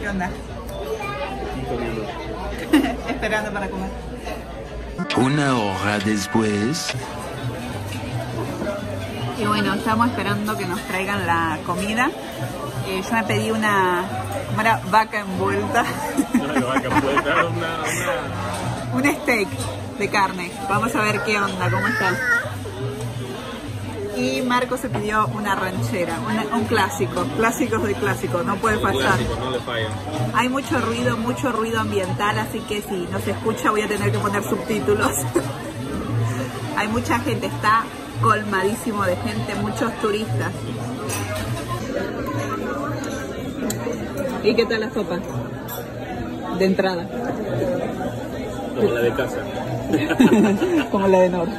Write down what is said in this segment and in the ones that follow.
¿Qué onda? Esperando para comer. Una hora después. Y bueno, estamos esperando que nos traigan la comida. Yo me pedí una vaca envuelta. Un steak de carne. Vamos a ver qué onda, cómo está. Y Marco se pidió una ranchera, un clásico. Clásicos de clásico, no puede faltar. Clásico, no le falla. Hay mucho ruido ambiental, así que si no se escucha voy a tener que poner subtítulos. Hay mucha gente, está colmadísimo de gente, muchos turistas. ¿Y qué tal la sopa? De entrada. Como la de casa. Como la de Nor.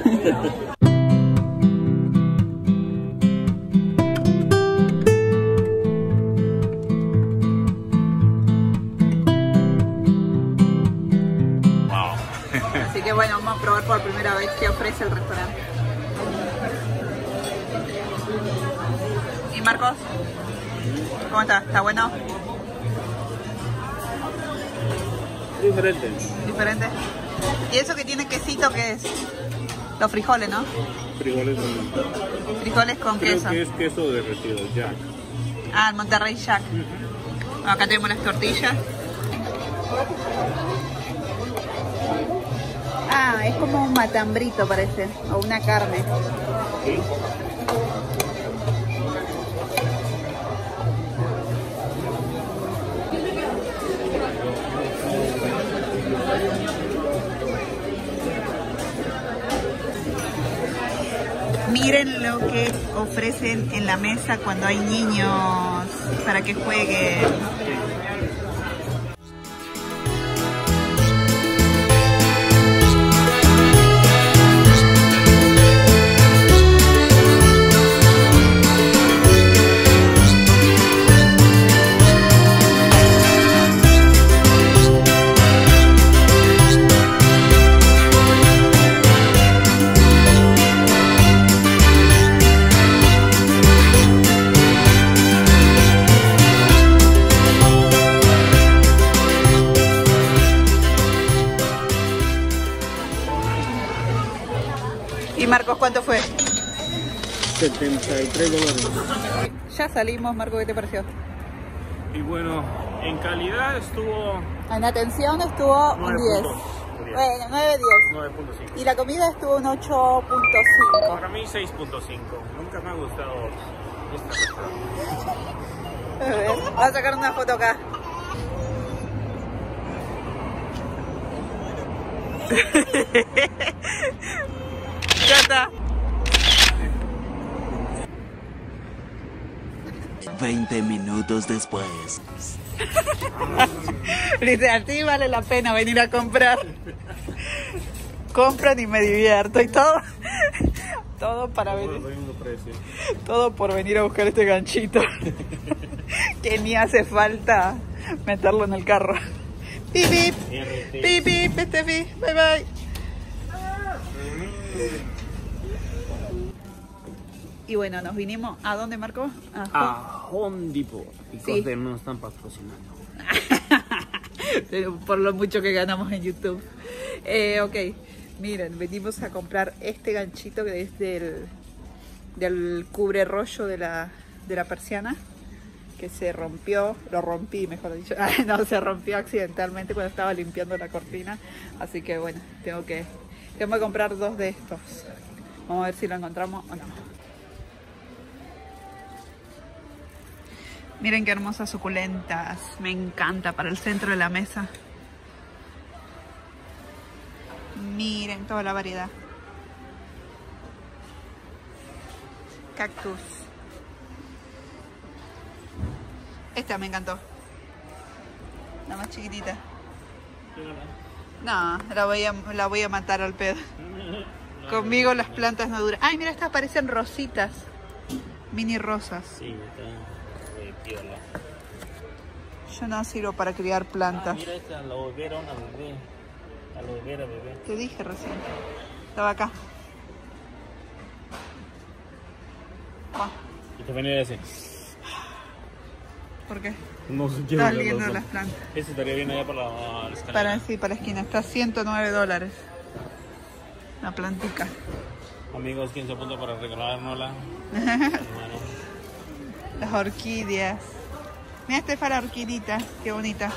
Así que bueno, vamos a probar por primera vez qué ofrece el restaurante. ¿Y Marcos? ¿Cómo está? ¿Está bueno? Diferente. ¿Diferente? ¿Y eso que tiene quesito qué es? Los frijoles, ¿no? Frijoles Frijoles con creo queso. que es queso derretido, Jack. Ah, el Monterrey Jack. Bueno, acá tenemos las tortillas. Ah, es como un matambrito parece, o una carne. ¿Sí? Miren lo que ofrecen en la mesa cuando hay niños para que jueguen. ¿Y Marcos cuánto fue? $73. Ya salimos, Marcos, ¿qué te pareció? Y bueno, en calidad estuvo En atención estuvo un 10. 9.10. Bueno, 9-10. 9.5. Y la comida estuvo un 8.5. Para mí 6.5. Nunca me ha gustado esta restaurante. A ver, voy a sacar una foto acá. Ya está. 20 minutos después. Dice, así vale la pena venir a comprar. Compran y me divierto y todo. Todo para venir. Todo por venir a buscar este ganchito. Que ni hace falta meterlo en el carro. Pip, pip. Pip, pip, Steffi. Bye, bye. Y bueno, nos vinimos. ¿A dónde, Marco? A Home Depot. Y Sí. Corte no están patrocinando. Pero por lo mucho que ganamos en YouTube. Ok, miren, venimos a comprar este ganchito que es del cubre rollo de la persiana, que se rompió, lo rompí mejor dicho, no, se rompió accidentalmente cuando estaba limpiando la cortina, así que bueno, tengo que comprar 2 de estos. Vamos a ver si lo encontramos o no. Miren qué hermosas suculentas, me encanta para el centro de la mesa. Miren toda la variedad. Cactus. Esta me encantó. La más chiquitita. No, la voy a matar al pedo. Conmigo las plantas no duran. Ay, mira, estas parecen rositas. Mini rosas. Sí, está de piola. Yo no sirvo para criar plantas. Mira esta, aloe vera, una bebé. Aloe vera, bebé. Te dije recién. Estaba acá. Y te venía así. ¿Por qué? No sé qué Estás es viendo las plantas. Ese estaría bien allá para la escalera. Para la esquina. Está $109. La plantica. Amigos, ¿quién se apunta para regalárnosla? Las orquídeas. Mira, Estefa, la orquidita. Qué bonita.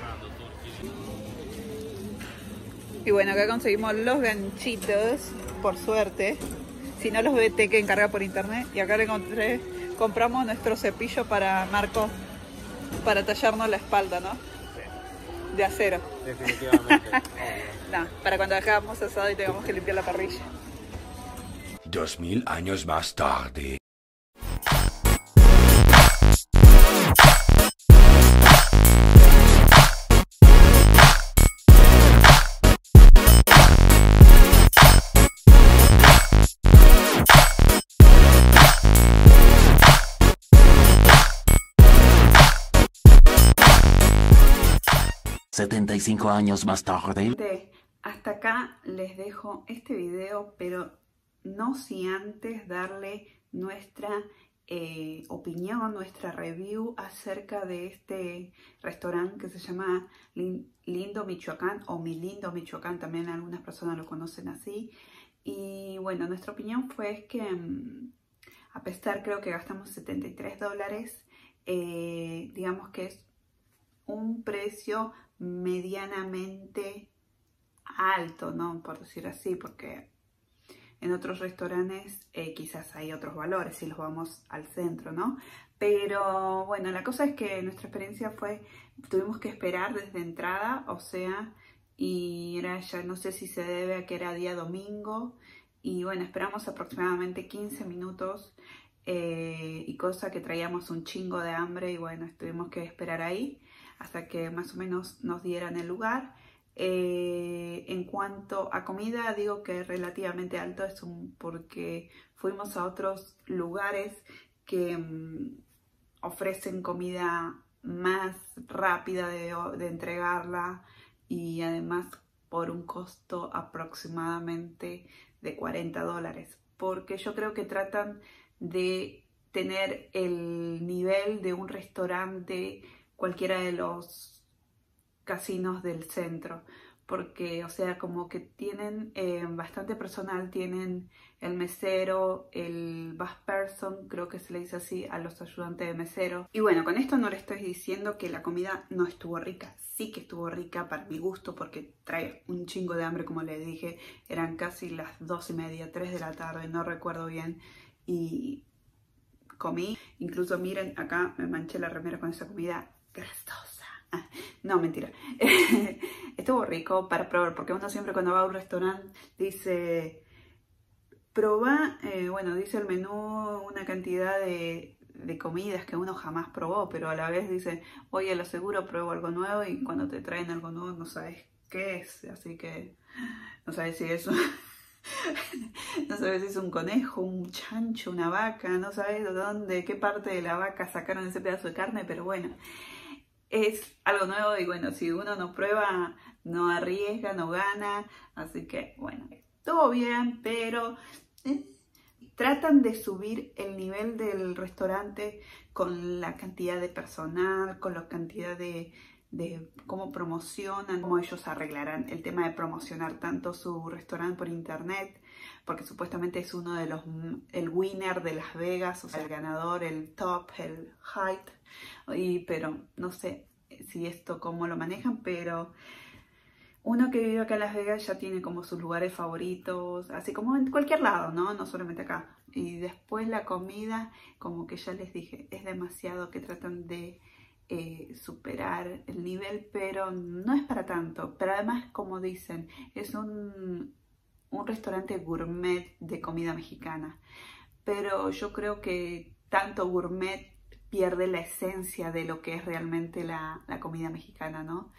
Y bueno, acá conseguimos los ganchitos, por suerte. Si no, los BT que encarga por internet. Y acá le encontré, compramos nuestro cepillo para Marco, para tallarnos la espalda, ¿no? Sí. De acero. Definitivamente. No, para cuando hagamos asado y tengamos que limpiar la parrilla. 2000 años más tarde. $75 más tarde. Hasta acá les dejo este video, pero no sin antes darle nuestra opinión, nuestra review acerca de este restaurante que se llama Lindo Michoacán, o Mi Lindo Michoacán, también algunas personas lo conocen así. Y bueno, nuestra opinión fue que a pesar, creo que gastamos $73, digamos que es un precio medianamente alto, ¿no? Por decir así, porque en otros restaurantes quizás hay otros valores si los vamos al centro, ¿no? Pero bueno, la cosa es que nuestra experiencia fue, tuvimos que esperar desde entrada, o sea, y era ya, no sé si se debe a que era día domingo, y bueno, esperamos aproximadamente 15 minutos y cosa que traíamos un chingo de hambre, y bueno, tuvimos que esperar ahí hasta que más o menos nos dieran el lugar. En cuanto a comida, digo que relativamente alto, es porque fuimos a otros lugares que ofrecen comida más rápida de entregarla, y además por un costo aproximadamente de $40, porque yo creo que tratan de tener el nivel de un restaurante cualquiera de los casinos del centro, porque o sea, como que tienen bastante personal, tienen el mesero, el bus person, creo que se le dice así a los ayudantes de mesero. Y bueno, con esto no le estoy diciendo que la comida no estuvo rica, sí que estuvo rica para mi gusto, porque trae un chingo de hambre, como les dije, eran casi las 2:30, 3 de la tarde, no recuerdo bien, y comí. Incluso miren, acá me manché la remera con esa comida grasosa. No, mentira. Estuvo rico para probar, porque uno siempre cuando va a un restaurante dice, proba, bueno, dice el menú una cantidad de comidas que uno jamás probó, pero a la vez dice, oye, lo seguro pruebo algo nuevo, y cuando te traen algo nuevo no sabes qué es, así que no sabes si es no sabes si es un conejo, un chancho, una vaca, no sabes de dónde, qué parte de la vaca sacaron ese pedazo de carne, pero bueno, es algo nuevo, y bueno, si uno no prueba, no arriesga, no gana, así que bueno, todo bien, pero tratan de subir el nivel del restaurante con la cantidad de personal, con la cantidad de cómo promocionan, cómo ellos arreglarán el tema de promocionar tanto su restaurante por internet, porque supuestamente es uno de los, el winner de Las Vegas, o sea, el ganador, el top, el height, pero no sé si esto cómo lo manejan, pero uno que vive acá en Las Vegas ya tiene como sus lugares favoritos, así como en cualquier lado, ¿no? No solamente acá. Y después la comida, como que ya les dije, es demasiado, que tratan de superar el nivel, pero no es para tanto. Pero además, como dicen, es un restaurante gourmet de comida mexicana. Pero yo creo que tanto gourmet pierde la esencia de lo que es realmente la comida mexicana, ¿no?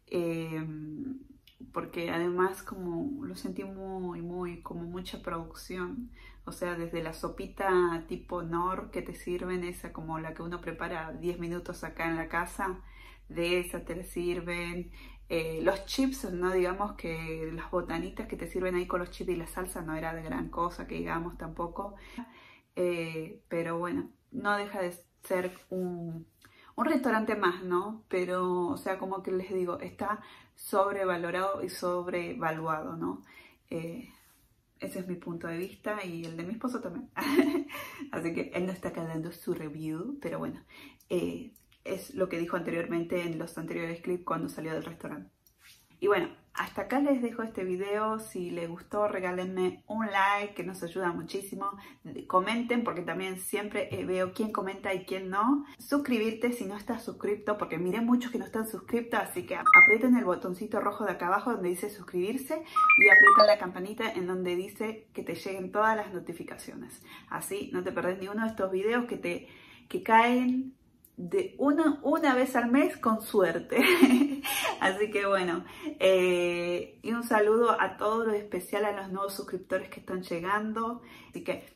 Porque además como lo sentí muy como mucha producción, o sea, desde la sopita tipo Knorr que te sirven, esa como la que uno prepara 10 minutos acá en la casa, de esa te sirven, los chips, no digamos que las botanitas que te sirven ahí con los chips y la salsa no era de gran cosa que digamos tampoco, pero bueno, no deja de ser un un restaurante más, ¿no? Pero, o sea, como que les digo, está sobrevalorado y sobrevaluado, ¿no? Ese es mi punto de vista y el de mi esposo también. Así que él no está acá dando su review, pero bueno, es lo que dijo anteriormente en los anteriores clips cuando salió del restaurante. Y bueno, hasta acá les dejo este video. Si les gustó, regálenme un like, que nos ayuda muchísimo. Comenten, porque también siempre veo quién comenta y quién no. Suscribirte si no estás suscrito, porque miré muchos que no están suscritos, así que aprieten el botoncito rojo de acá abajo donde dice suscribirse y aprieten la campanita en donde dice que te lleguen todas las notificaciones. Así no te perdés ni uno de estos videos que caen de una vez al mes con suerte. Así que bueno, y un saludo a todos, lo especial a los nuevos suscriptores que están llegando. Así que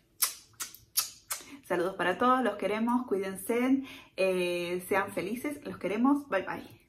saludos para todos, los queremos, cuídense, sean felices, los queremos, bye bye.